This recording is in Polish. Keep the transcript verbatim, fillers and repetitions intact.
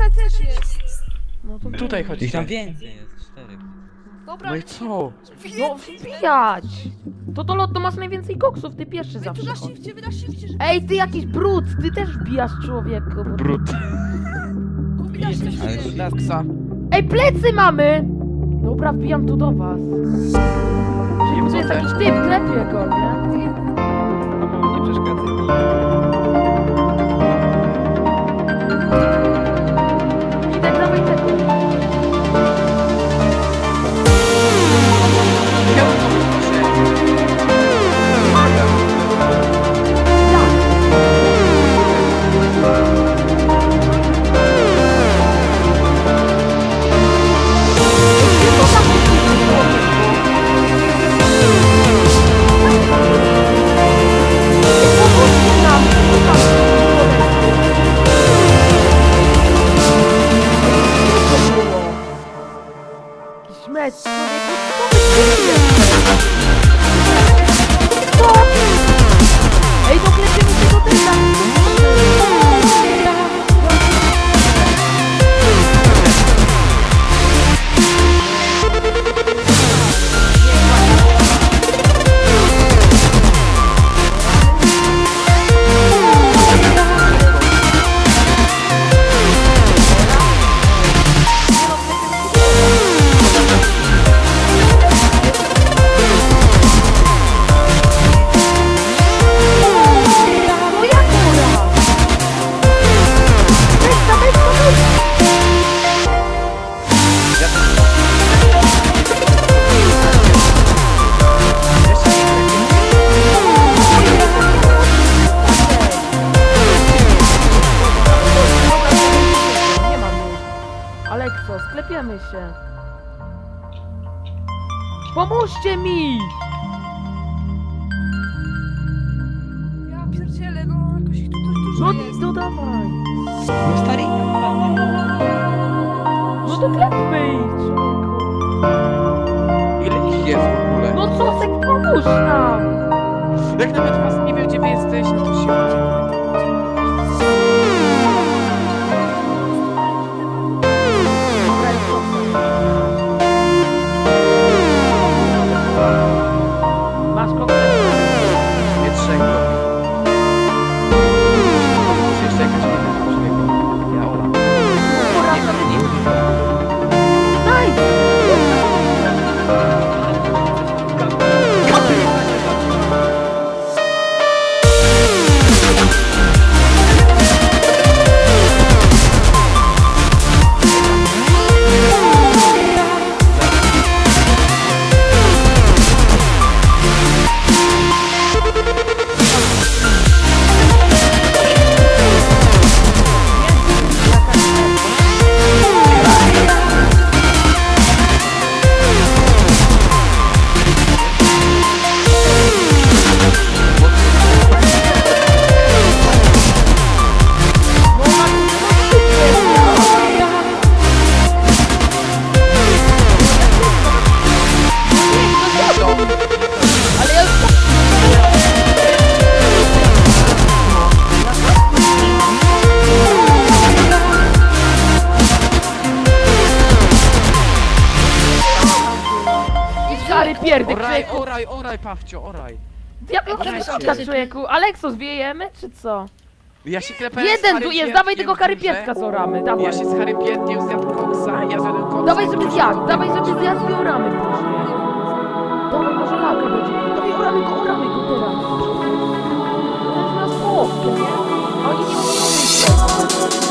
tutaj też jest. No to Tutaj chodź. Ich tam więcej jest, cztery. Dobra, No i co? no wbijać! To to lot to masz najwięcej koksów, ty pierwszy wy tu zawsze na chodź. shifcie, wy na shifcie, żeby... Ej, ty jakiś brud, ty też wbijasz człowieku. Bo... Brud. Kubi na Ale shifcie. Lasksa. Ej, plecy mamy! Dobra, wbijam tu do was. Że tu jest jakiś typ, klepie go, nie? Nie przeszkadzaj. Idę, dawaj tego. Śmieć, człowieku, co wy dzieje? Co? Ej, no klepiemy się do tego. Alekso, sklepiemy się. Pomóżcie mi! Ja pierdzielę, no jakoś ich tu dużo No, jest. no dawaj. No stary, No to klepmy ich, człowieku. Ile ich jest w ogóle? No co, sek, pomóż nam! Jak nawet was nie wiem, gdzie wy jesteście, to się Dobra, już dobrze. Masz kogoś? nie trzego. Muszę jeszcze jakaś inna człowieka. Ja Ola. Nie wiem, nie Nice! Pierdek, Oraj, człowieku! oraj, oraj, Pawcio, oraj. Jak Ej, możemy weźcie. spotkać, człowieku? Alekso, zwiejemy, czy co? Ja się klepałem z Jeden Harrym tu jest, dawaj Piętkiem tego w karypietka górze. zoramy, dawaj. Ja się z Harrym Piętkiem zjadł koksa, ja zjadłem koksa. Dawaj, żeby zjadł, dawaj, żeby zjadł i oramy później. Dawaj, może laka będzie. Dawaj, oramy go, oramy go teraz. To jest na słowkę, nie? A oni nie mogą wyjść.